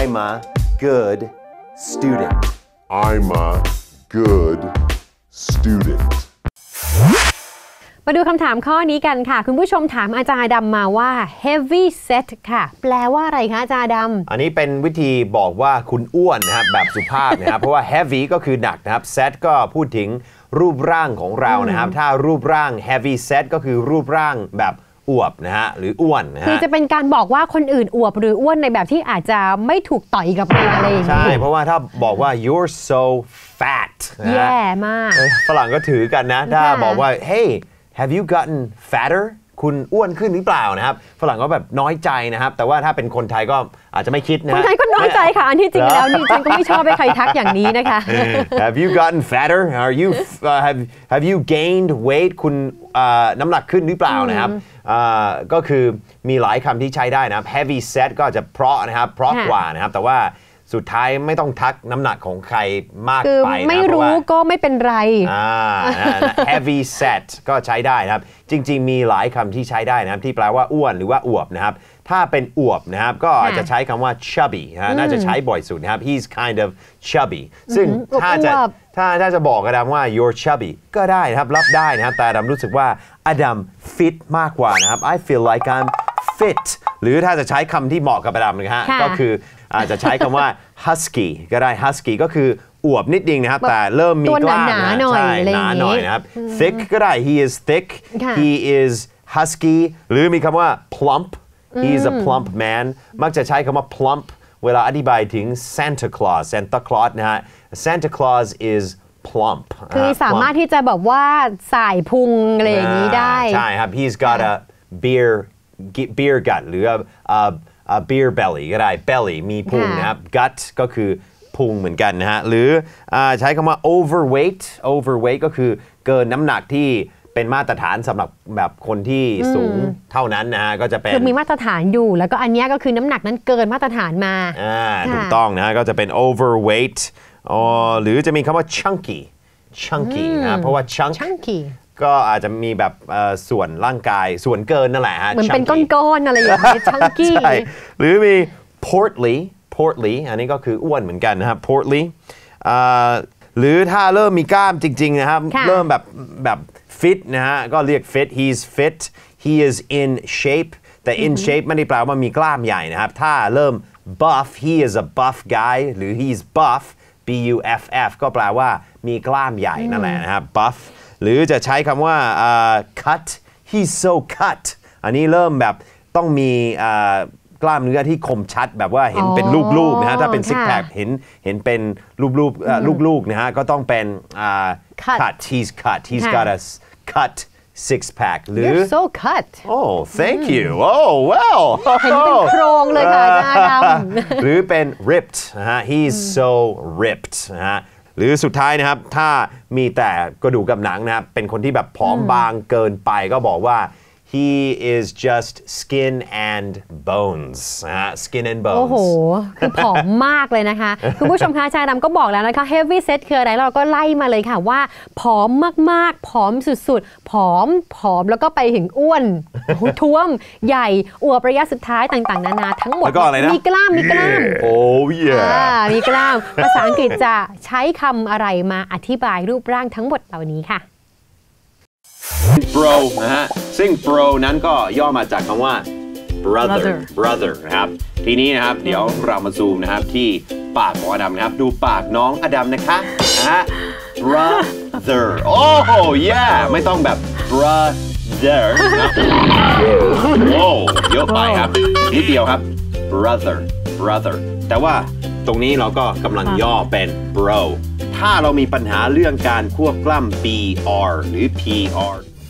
I'm a good student I'm a good student มาดูคำถามข้อนี้กันค่ะคุณผู้ชมถามอาจารย์ดำมาว่า heavy set ค่ะแปลว่าอะไรคะอาจารย์ดำอันนี้เป็นวิธีบอกว่าคุณอ้วนนะครับแบบสุภาพนะครับ เพราะว่า heavy ก็คือหนักนะครับ set ก็พูดถึงรูปร่างของเรานะครับถ้ารูปร่าง heavy set ก็คือรูปร่างแบบอวบนะฮะหรืออ้วนนะฮะคือจะเป็นการบอกว่าคนอื่นอวบหรืออ้วนในแบบที่อาจจะไม่ถูกต่อยกับเราอะไรอย่างนี้ใช่เพราะว่าถ้าบอกว่า you're so fat แย่มากฝรั่งก็ถือกันนะถ้าบอกว่า hey have you gotten fatter คุณอ้วนขึ้นหรือเปล่านะครับฝรั่งก็แบบน้อยใจนะครับแต่ว่าถ้าเป็นคนไทยก็อาจจะไม่คิดนะคนไทยก็น้อยใจค่ะอันที่จริงแล้วนี่จริงก็ไม่ชอบให้ใครทักอย่างนี้นะคะ Have you gotten fatter Are you have you gained weight คุณน้ำหนักขึ้นหรือเปล่านะครับก็คือมีหลายคำที่ใช้ได้นะครับ heavy set ก็จะเพราะนะครับเพราะกว่านะครับแต่ว่าสุดท้ายไม่ต้องทักน้ำหนักของใครมากไปนะไม่รู้ก็ไม่เป็นไร heavy set ก็ใช้ได้นะครับจริงๆมีหลายคำที่ใช้ได้นะครับที่แปลว่าอ้วนหรือว่าอวบนะครับถ้าเป็นอวบนะครับก็อาจจะใช้คำว่า chubby น่าจะใช้บ่อยสุดนะครับ he's kind of chubby ซึ่งถ้าจะบอกอดัมว่า you're chubby ก็ได้นะครับรับได้นะครับแต่อดัมรู้สึกว่าอดัม fit มากกว่านะครับ I feel like I'm fit หรือถ้าจะใช้คำที่เหมาะกับอดัมนะฮะก็คืออาจจะใช้คำว่า husky ก็ได้ husky ก็คืออวบนิดนึงนะครับแต่เริ่มมีกล้ามนะใช่หนาหน่อยนะครับ thick ก็ได้ he is thick he is husky หรือมีคำว่า plump he is a plump man มักจะใช้คำว่า plump เวลาอธิบายถึง Santa Claus นะฮะ Santa Claus is plump คือสามารถที่จะแบบว่าสายพุงอะไรอย่างนี้ได้ใช่ครับ he's got a beer gut หรือbeer belly ก็ได้ belly มีพุงนะครับ gut ก็คือพุงเหมือนกันนะฮะหรือใช้คำว่า overweight ก็คือเกินน้ำหนักที่เป็นมาตรฐานสำหรับแบบคนที่สูงเท่านั้นนะฮะก็จะเป็นคือมีมาตรฐานอยู่แล้วก็อันนี้ก็คือน้ำหนักนั้นเกินมาตรฐานมาถูกต้องนะก็จะเป็น overweight หรือจะมีคำว่า chunky นะเพราะว่า chunky ก็อาจจะมีแบบส่วนร่างกายส่วนเกินนั่นแหละฮะเหมือนเป็นก้อนๆอะไรอย่างนี้ chunky ใช่หรือมี portly อันนี้ก็คืออ้วนเหมือนกันนะครับ portly หรือถ้าเริ่มมีกล้ามจริงๆนะครับเริ่มแบบฟิตนะฮะก็เรียก fit he's fit he is in shape แต่ in shape ไม่ได้แปลว่ามีกล้ามใหญ่นะครับถ้าเริ่ม buff he is a buff guy หรือ he's buff buff ก็แปลว่ามีกล้ามใหญ่นั่นแหละนะครับ buff หรือจะใช้คำว่า cut he's so cut อันนี้เริ่มแบบต้องมีกล้ามเนื้อที่คมชัดแบบว่าเห็นเป็นลูกๆนะฮะถ้าเป็นซิกแพคเห็นเป็นลูกนะฮะก็ต้องเป็น cut he's got a cut six pack หรือ You're so cut Oh thank you Oh well เห็นเป็นโครงเลยค่ะอาจารย์หรือเป็น ripped นะฮะ he's so ripped นะฮะหรือสุดท้ายนะครับถ้ามีแต่กระดูกกับหนังนะครับเป็นคนที่แบบผอมบางเกินไปก็บอกว่า he is just skin and bones skin and bones โอ้โหคือผอมมากเลยนะคะ คุณผู้ชมคะอาจารย์ดำก็บอกแล้วนะคะ heavy set คืออะไรเราก็ไล่มาเลยค่ะว่าผอมมากๆผอมสุดๆผอมแล้วก็ไปถึงอ้วนท้วมใหญ่อวบระยะสุดท้ายต่างๆนานาทั้งหมดมีกล้าม Oh yeah มีกล้ามภาษาอังกฤษจะใช้คำอะไรมาอธิบายรูปร่างทั้งหมดเหล่านี้ค่ะ bro นะฮะซึ่ง bro นั้นก็ย่อมาจากคำว่า brother นะครับทีนี้นะครับเดี๋ยวเรามาซูมนะครับที่ปากของอดัมนะครับดูปากน้องอดัมนะคะนะฮะ brother oh yeah ไม่ต้องแบบ brother นะโอ้เยอะไปครับนิดเดียวครับ brother แต่ว่าตรงนี้เราก็กำลังย่อเป็น bro ถ้าเรามีปัญหาเรื่องการควบกล้ำ br หรือ pr